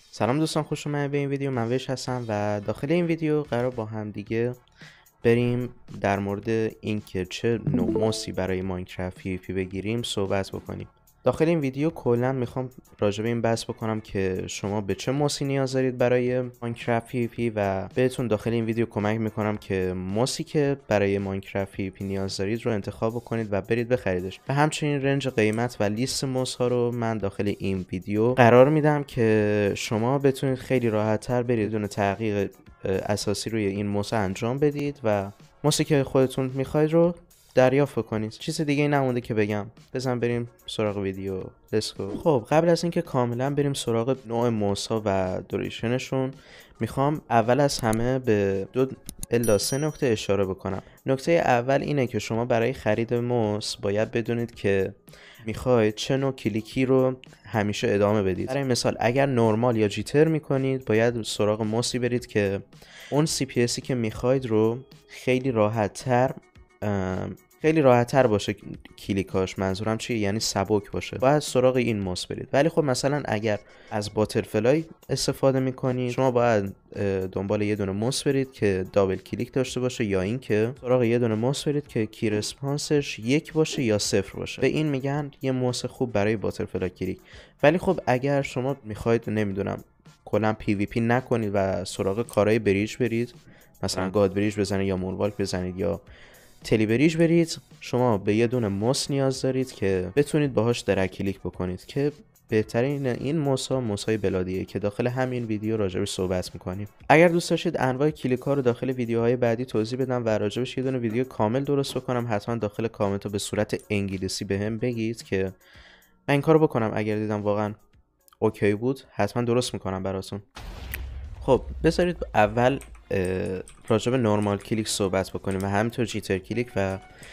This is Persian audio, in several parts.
سلام دوستان، خوش اومدید به این ویدیو. من ویش هستم و داخل این ویدیو قرار با هم دیگه بریم در مورد اینکه چه نوع موسی برای ماینکرافت PvP بگیریم صحبت بکنیم. داخل این ویدیو کلا میخوام راجع به این بحث بکنم که شما به چه موسی نیاز دارید برای ماینکرافت PvP و بهتون داخل این ویدیو کمک میکنم که موسی که برای ماینکرافت PvP نیاز دارید رو انتخاب بکنید و برید بخریدش. و همچنین رنج قیمت و لیست موس ها رو من داخل این ویدیو قرار میدم که شما بتونید خیلی راحت تر برید بدون تحقیق اساسی روی این موس انجام بدید و موسی که خودتون میخواید رو دریافت کنید. چیز دیگه نمونده که بگم. بزن بریم سراغ ویدیو. لسکو. خب قبل از اینکه کاملا بریم سراغ نوع موسا و دوریشنشون، میخوام اول از همه به 2 تا 3 نکته اشاره بکنم. نکته اول اینه که شما برای خرید موس باید بدونید که میخواید چه نوع کلیکی رو همیشه ادامه بدید. برای مثال اگر نورمال یا جیتر میکنید باید سراغ موسی برید که اون CPSی که میخواید رو خیلی راحت تر باشه کلیکاش. منظورم چیه؟ یعنی سبک باشه. باید سراغ این موس برید. ولی خب مثلا اگر از باترفلای استفاده میکنید شما باید دنبال یه دونه موس برید که دابل کلیک داشته باشه یا اینکه سراغ یه دونه موس برید که کی رسپانسش 1 باشه یا 0 باشه. به این میگن یه موس خوب برای باترفلای کلیک. ولی خب اگر شما میخواید نمیدونم کلا PvP نکنید و سراغ کارهای بریج برید، مثلا گاد بریج بزنید یا مونوالک بزنید یا تلی بریج برید، شما به یه دونه موس نیاز دارید که بتونید باهاش درک کلیک بکنید که بهترین این موسای بلادیه که داخل همین ویدیو راجبش صحبت میکنیم. اگر دوست داشتید انواع کلیک ها رو داخل ویدیوهای بعدی توضیح بدم و راجبش یه دونه ویدیو کامل درست بکنم، حتما داخل کامنت رو به صورت انگلیسی بهم بگید که من این کارو بکنم. اگر دیدم واقعا اوکی بود حتما درست میکنم براتون. خب بذارید اول راجع به نورمال کلیک صحبت بکنیم و همینطور جیتر کلیک و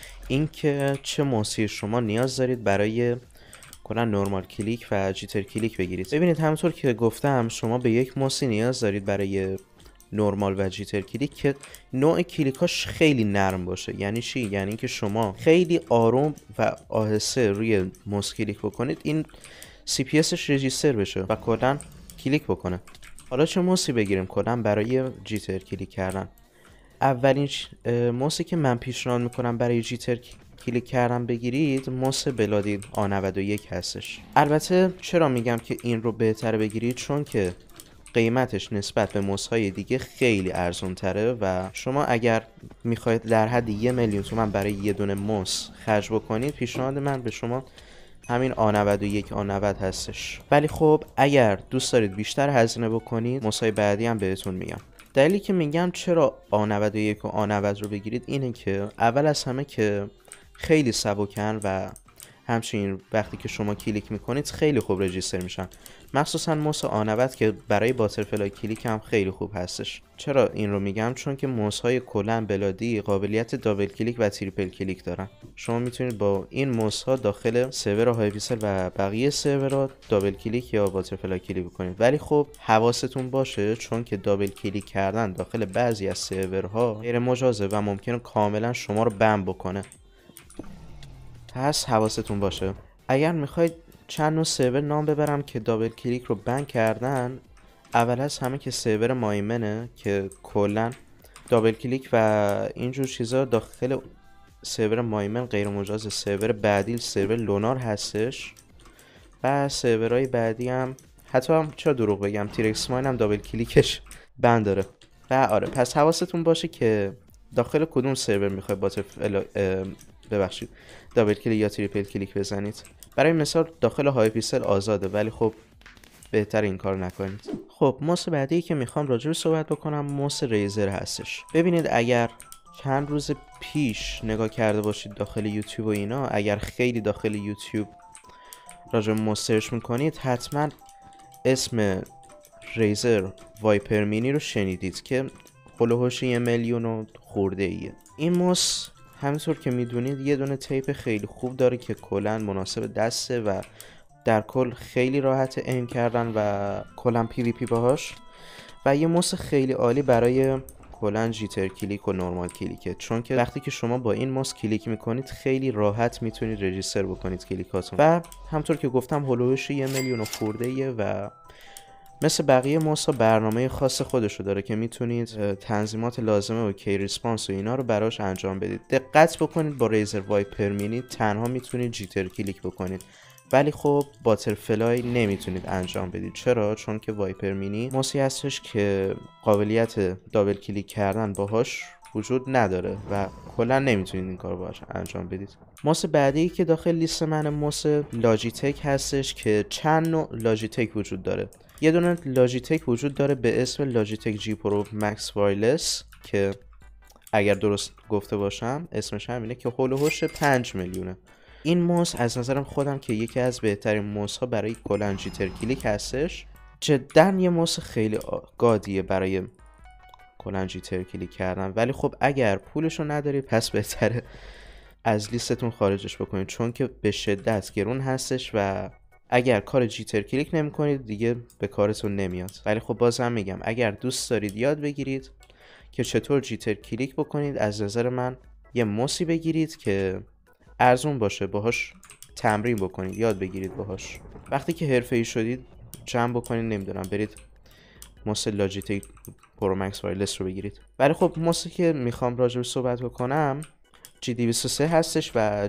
اینکه چه موسی شما نیاز دارید برای کلا نورمال کلیک و جیتر کلیک بگیرید. ببینید همونطور که گفتم شما به یک موسی نیاز دارید برای نورمال و جیتر کلیک که نوع کلیکاش خیلی نرم باشه. یعنی چی؟ یعنی اینکه شما خیلی آروم و آهسته روی موس کلیک بکنید، این CPSش رجیستر بشه و کلا کلیک بکنه. حالا چه موسی بگیریم کلا برای جیتر کلیک کردن؟ اولین موسی که من پیشنهاد میکنم برای جیتر کلیک کردن بگیرید موس بلادین A91 هستش. البته چرا میگم که این رو بهتره بگیرید؟ چون که قیمتش نسبت به موس های دیگه خیلی ارزون تره و شما اگر میخواید در حد 1,000,000 تومان برای یه دونه موس خرج بکنید، پیشنهاد من به شما همین A91 A90 هستش. ولی خب اگر دوست دارید بیشتر هزینه بکنید موسای بعدی هم بهتون میگم. دلیلی که میگم چرا A91 و A90 رو بگیرید اینه که اول از همه که خیلی سبکن و همچنین وقتی که شما کلیک میکنید خیلی خوب رجیستر میشن، مخصوصا موس A90 که برای باترفلای کلیک هم خیلی خوب هستش. چرا این رو میگم؟ چون که موس های کلا بلادی قابلیت دابل کلیک و تریپل کلیک دارن. شما میتونید با این موس ها داخل سرور های پیکسل و بقیه سرورها دابل کلیک یا باترفلای کلیک بکنید. ولی خب حواستون باشه چون که دابل کلیک کردن داخل بعضی از سرورها غیر مجازه و ممکنه کاملا شما رو بند بکنه. پس حواستون باشه. اگر میخواید چند نوع سرور نام ببرم که دابل کلیک رو بند کردن، اول از همه که سرور مایمنه که کلا دابل کلیک و اینجور چیزا داخل سرور مایمن غیر مجاز. سرور بعدی سرور لونار هستش و سرورهای بعدی هم حتی هم چرا دروغ بگم تیرکس ماین هم دابل کلیکش بند داره. و آره پس حواستون باشه که داخل کدوم سرور میخوای دابل کلیک یا تریپل کلیک بزنید. برای مثال داخل های پیکسل آزاده ولی خب بهتر این کار نکنید. خب موس بعدی که میخوام راجعش صحبت بکنم موس ریزر هستش. ببینید اگر چند روز پیش نگاه کرده باشید داخل یوتیوب و اینا، اگر خیلی داخل یوتیوب راجع به موس سرچ میکنید حتما اسم ریزر وایپر مینی رو شنیدید که هولوهوش 1,000,000 خورده ایه. این موس همینطور که میدونید یه دونه تیپ خیلی خوب داره که کلا مناسب دسته و در کل خیلی راحت ایم کردن و کلا PvP باهاش و یه موس خیلی عالی برای کلا جیتر کلیک و نورمال کلیکه، چون که وقتی که شما با این موس کلیک میکنید خیلی راحت میتونید رجیستر بکنید کلیکاتون و همطور که گفتم هولوش 1,000,000 خورده ایه و مثل بقیه موسا برنامه خاص خودشو داره که میتونید تنظیمات لازمه و کی ریسپانس و اینا رو براش انجام بدید. دقت بکنید با ریزر وایپر مینی تنها میتونید جیتر کلیک بکنید، ولی خب باترفلای نمیتونید انجام بدید. چرا؟ چون که وایپر مینی موسی هستش که قابلیت دابل کلیک کردن باهاش وجود نداره و کلا نمیتونید این کارو باهاش انجام بدید. موس بعدی که داخل لیست من موس لاجیتک هستش که چند نوع لاجیتک وجود داره. یه دونه لاجیتک وجود داره به اسم لاجیتک جی پرو مکس وایرلس که اگر درست گفته باشم اسمش همینه که هول و هوش 5 میلیونه. این موس از نظرم خودم که یکی از بهترین موس ها برای کلا جیتر کلیک هستش. جدا یه موس خیلی گادیه برای کلا جیتر کلیک کردن، ولی خب اگر پولشو نداری پس بهتره از لیستتون خارجش بکنید، چون که به شدت گرون هستش و اگر کار جیتر کلیک نمی کنید دیگه به کارتون نمیاد. ولی خب بازم میگم اگر دوست دارید یاد بگیرید که چطور جیتر کلیک بکنید، از نظر من یه موسی بگیرید که ارزون باشه، باهاش تمرین بکنید، یاد بگیرید باهاش. وقتی که حرفه‌ای شدید جمع بکنید، نمیدونم برید موس لاجیتک پرو مکس وایرلس رو بگیرید. ولی خب موسی که میخوام راجعش صحبت بکنم G203 هستش و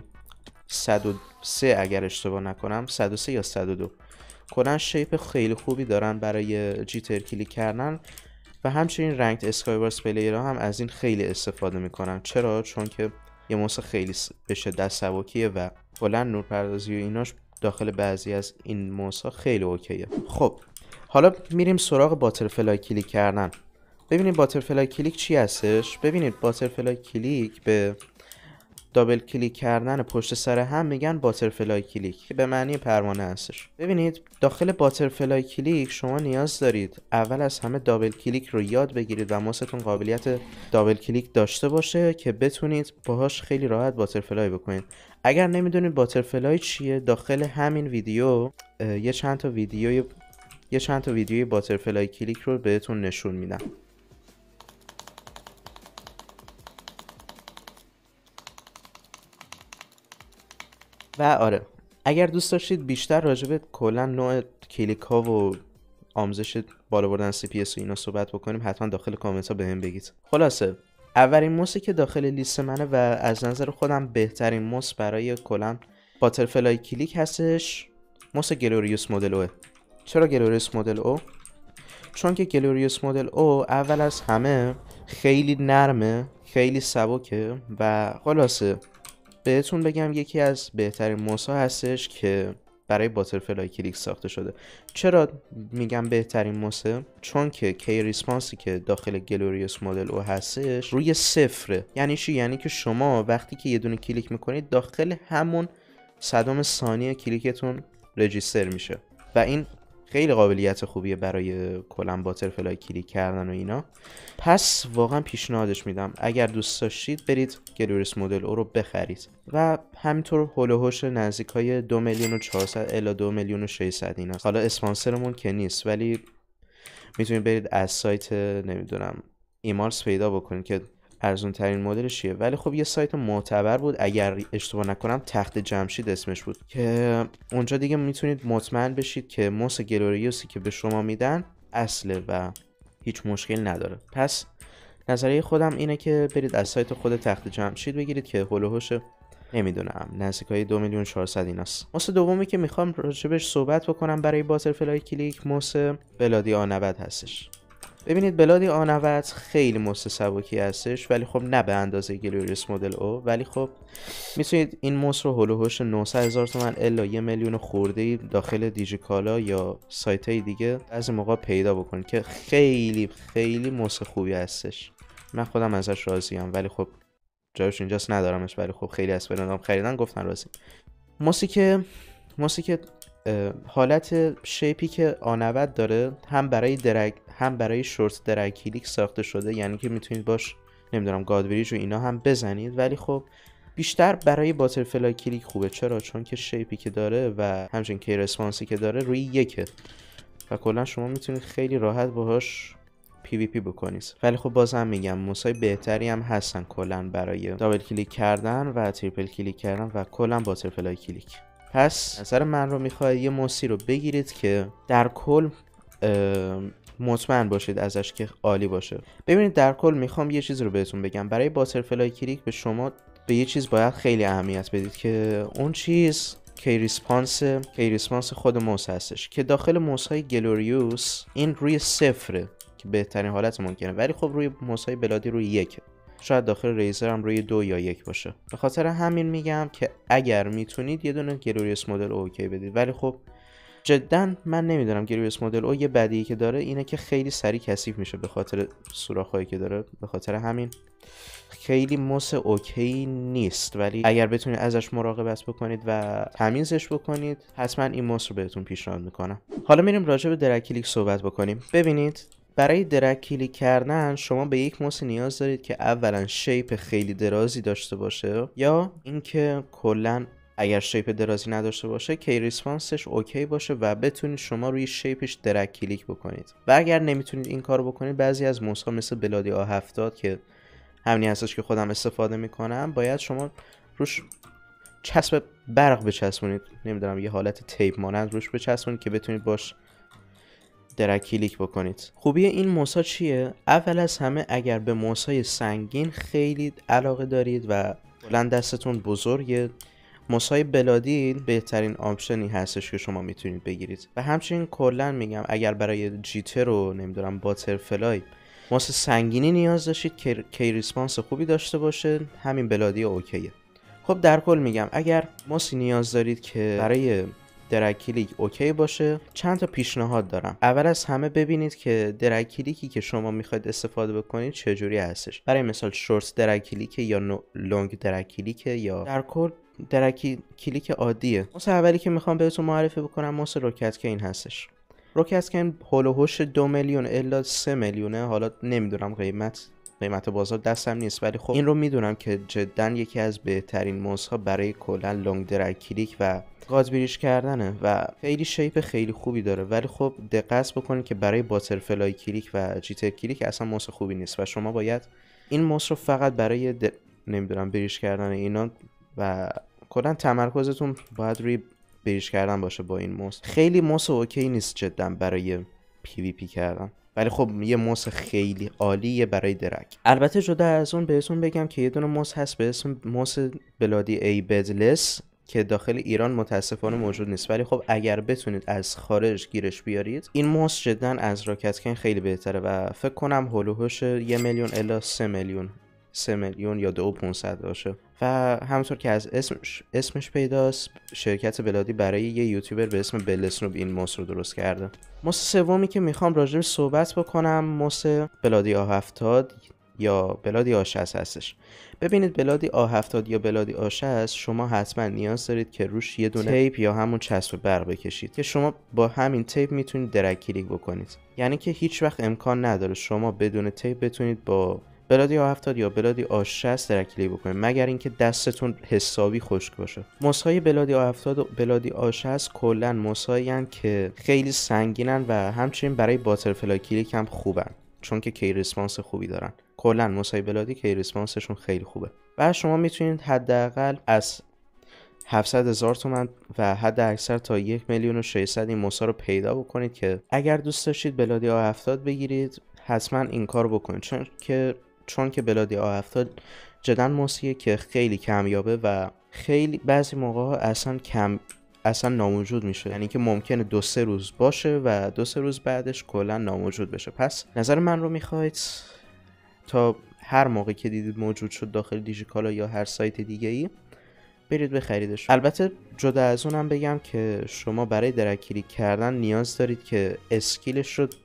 G103 اگر اشتباه نکنم، 103 یا 102. کلا شیپ خیلی خوبی دارن برای جیتر کلیک کردن و همچنین رنکد اسکایورس پلیرها هم از این خیلی استفاده میکنن. چرا؟ چون که یه موس خیلی به شدت سبکیه و کلا نورپردازی و ایناش داخل بعضی از این موس ها خیلی اوکیه. خب حالا میریم سراغ باترفلای کلیک کردن. ببینید باترفلای کلیک چی هستش. ببینید باترفلای کلیک به دابل کلیک کردن پشت سر هم میگن باترفلای کلیک که به معنی پروانه هستش. ببینید داخل باترفلای کلیک شما نیاز دارید اول از همه دابل کلیک رو یاد بگیرید و موستون قابلیت دابل کلیک داشته باشه که بتونید باهاش خیلی راحت باترفلای بکنید. اگر نمیدونید باترفلای چیه، داخل همین ویدیو یه چند تا ویدیوی باترفلای کلیک رو بهتون نشون میدم. و آره اگر دوست داشتید بیشتر راجع به کلا نوع کلیک ها و آموزش بالا بردن CPS و اینا صحبت بکنیم، حتما داخل کامنت ها بهم بگید. خلاصه اولین موسی که داخل لیست منه و از نظر خودم بهترین موس برای کلا باترفلای کلیک هستش، موس گلوریوس مدل او. چرا گلوریوس مدل او؟ چون که گلوریوس مدل او اول از همه خیلی نرمه، خیلی سبکه و خلاصه بهتون بگم یکی از بهترین موس‌ها هستش که برای باترفلای کلیک ساخته شده. چرا میگم بهترین موسه؟ چون که کی ریسپانسی که داخل گلوریوس مدل او هستش روی صفره. یعنی چی؟ یعنی که شما وقتی که یه دونه کلیک میکنید داخل همون صدم ثانیه کلیکتون رجیستر میشه و این خیلی قابلیت خوبیه برای کلا باترفلای کلیک کردن و اینا. پس واقعا پیشنهادش میدم اگر دوست داشتید برید گلوریوس مدل او رو بخرید و همینطور هول و هوش نزدیکای 2,400,000 الی 2,600,000 اینا. حالا اسپانسرمون که نیست ولی میتونید برید از سایت نمیدونم ایمارس پیدا بکنید که ارزون ترین مدلشیه، ولی خب یه سایت معتبر بود اگر اشتباه نکنم تخت جمشید اسمش بود که اونجا دیگه میتونید مطمئن بشید که موس گلوریوسی که به شما میدن اصله و هیچ مشکل نداره. پس نظریه خودم اینه که برید از سایت خود تخت جمشید بگیرید که هول و هوش نمیدونم نزدیکای 2,400,000 ایناست. موس دومی که میخوام راجبش صحبت بکنم برای باترفلای کلیک موس بلادی A90 هستش. ببینید بلادی A90 خیلی موس سبکی هستش ولی خب نه به اندازه گلوریوس مدل او، ولی خب میتونید این موس رو هول و هوش 900,000 تومان الا 1,000,000 خورده داخل دیجیکالا یا سایت های دیگه از موقع پیدا بکنید که خیلی خیلی موس خوبی هستش. من خودم ازش راضیم ولی خب جایش اینجاست ندارمش، ولی خب خیلی از فرندام خریدن گفتن راضی. موسی که حالت شیپی که A90 داره هم برای شورت درگ کلیک ساخته شده، یعنی که میتونید باش نمیدونم گادبریج و اینا هم بزنید، ولی خب بیشتر برای باترفلای کلیک خوبه. چرا؟ چون که شیپی که داره و همچنین کی ریسپانسی که داره روی یکه و کلا شما میتونید خیلی راحت باهاش PvP بکنید. ولی خب بازم میگم موسای بهتری هم هستن کلا برای دابل کلیک کردن و تریپل کلیک کردن و کلا باترفلای کلیک. پس نظر من رو میخواد یه موسی رو بگیرید که در کل مطمئن باشید ازش که عالی باشه. ببینید در کل میخوام یه چیز رو بهتون بگم. برای باترفلای کلیک به شما به یه چیز باید خیلی اهمیت بدید که اون چیز کی ریسپانس خود موس هستش که داخل موس های گلوریوس این روی 0 که بهترین حالت ممکنه، ولی خب روی موس های بلادی روی 1، شاید داخل ریزر هم روی 2 یا 1 باشه. به خاطر همین میگم که اگر میتونید یه دونه گلوریوس مدل اوکی بدید. ولی خب جدا من نمیدونم گلوریوس مدل او یه بدیهی که داره اینه که خیلی سریع کثیف میشه به خاطر سوراخ‌هایی که داره. به خاطر همین خیلی موس اوکی نیست، ولی اگر بتونید ازش مراقبت بکنید و تمیزش بکنید حتما این موس رو بهتون پیشنهاد میکنم. حالا میریم راجع به درگ کلیک صحبت بکنیم. ببینید برای درگ کلیک کردن شما به یک موس نیاز دارید که اولا شیپ خیلی درازی داشته باشه، یا اینکه کلا اگر شیپ درازی نداشته باشه کی ریسپانسش اوکی باشه و بتونید شما روی شیپش درگ کلیک بکنید. و اگر نمیتونید این کارو بکنید، بعضی از موس ها مثل بلادی A70 که همینی هستش که خودم استفاده میکنم، باید شما روش چسب برق بچسبونید، نمیدونم یه حالت تیپ مانند روش بچسبونید که بتونید باش درگ کلیک بکنید. خوبی این موس ها چیه؟ اول از همه اگر به موس های سنگین خیلی علاقه دارید و کلا دستتون بزرگه، موس های بلادی بهترین آپشنی هستش که شما میتونید بگیرید. و همچنین کلا میگم اگر برای جیتر و نمیدونم باترفلای موس سنگینی نیاز داشتید که کی ریسپانس خوبی داشته باشه، همین بلادی اوکیه. خب در کل میگم اگر موسی نیاز دارید که برای درگ کلیک اوکی باشه، چند تا پیشنهاد دارم. اول از همه ببینید که درگ کلیکی که شما میخواید استفاده بکنید چجوری هستش. برای مثال شورت درگ کلیک یا لونگ درگ کلیک یا در کل درگ کلیک عادیه. موس اولی که میخوام بهتون معرفی بکنم موس روکت کین هستش. روکت کین هول و هوش 2 میلیون الا 3 میلیونه. حالا نمیدونم قیمت بازار دستم نیست، ولی خب این رو میدونم که جدا یکی از بهترین موس ها برای کلا لونگ درگ کلیک و گاز بریش کردنه و خیلی شیپ خیلی خوبی داره. ولی خب دقت بکنید که برای باترفلای کلیک و جیتر کلیک اصلا موس خوبی نیست و شما باید این موس رو فقط برای نمیدونم بریش کردن اینا و کلا تمرکزتون باید روی بریش کردن باشه با این موس. خیلی موس اوکی نیست جدا برای پی وی پی کردن، ولی خب یه موس خیلی عالیه برای درگ. البته جدا از اون بهتون بگم که یه دونه موس هست به اسم موس بلادی ای بدلس که داخل ایران متاسفانه موجود نیست، ولی خب اگر بتونید از خارج گیرش بیارید این موس جدا از راکت کین خیلی بهتره و فکر کنم هول و هوش 1 میلیون الا 3 میلیون یا 2500 باشه. و همونطور که از اسمش پیداست، شرکت بلادی برای یه یوتیوبر به اسم بلسنوب این موس رو درست کرده. موس سومی که میخوام راجعش صحبت بکنم موس بلادی A70 یا بلادی A60 هستش. ببینید بلادی A70 یا بلادی A60 شما حتما نیاز دارید که روش یه دونه تیپ یا همون چسب برق بکشید که شما با همین تیپ میتونید درگ کلیک بکنید. یعنی که هیچ وقت امکان نداره شما بدون تیپ بتونید با بلادی A70 یا بلادی A60 درگ کلیک بکنید مگر اینکه دستتون حسابی خشک باشه. موس‌های بلادی A70 و بلادی A60 کلا موس‌هایی هستند که خیلی سنگینن و همچنین برای باترفلای کلیک هم خوبن چون که کی ریسپانس خوبی دارن. کلا موس‌های بلادی کی ریسپانسشون خیلی خوبه و شما میتونید حداقل از 700,000 تومان و حد اکثر تا 1,600,000 این موسا رو پیدا بکنید که اگر دوست داشتید بلادی A70 بگیرید حتما این کار بکنید چون که بلادی A70 جدا موسیه که خیلی کمیابه و خیلی بعضی موقع ها اصلا ناموجود میشه. یعنی که ممکنه 2-3 روز باشه و 2-3 روز بعدش کلا ناموجود بشه. پس نظر من رو میخواید تا هر موقع که دیدید موجود شد داخل دیجیکالا یا هر سایت دیگه ای برید بخریدش. البته جدا از اونم بگم که شما برای درگ کلیک کردن نیاز دارید که اسکیلش رو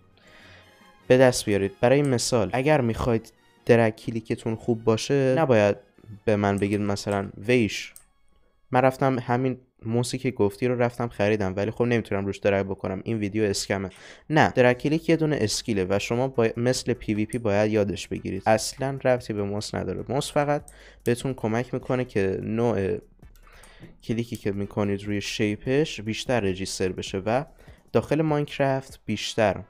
به دست بیارید. برای مثال اگر میخواید درگ کلیکتون خوب باشه نباید به من بگید مثلا ویش من رفتم همین موسی که گفتی رو رفتم خریدم ولی خب نمیتونم روش درگ بکنم، این ویدیو اسکمه. نه، درگ کلیک یه دونه اسکیله و شما مثل پی وی پی باید یادش بگیرید. اصلا ربطی به موس نداره. موس فقط بهتون کمک میکنه که نوع کلیکی که میکنید روی شیپش بیشتر رجیستر بشه و داخل ماینکرافت بیشتر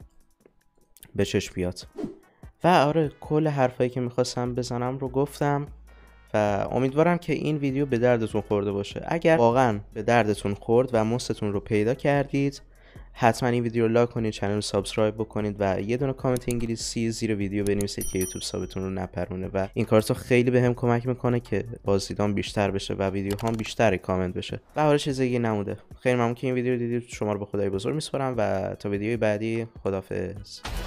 به چشم بیاد. و آره کل حرفایی که میخواستم بزنم رو گفتم و امیدوارم که این ویدیو به دردتون خورده باشه. اگر واقعا به دردتون خورد و موستون رو پیدا کردید حتما این ویدیو رو لایک کنید، چنل رو سابسکرایب بکنید و یه دونه کامنت انگلیسی زیر ویدیو بنویسید که یوتیوب حسابتون رو نپرونه و این کارتو خیلی بهم کمک میکنه که بازدیدام بیشتر بشه و ویدیوهام بیشتر کامنت بشه. و حالا چیز دیگه نموده. خیلی ممنون که این ویدیو رو دیدید. شما رو به خدای بزرگ میسپارم و تا ویدیوی بعدی خداحافظ.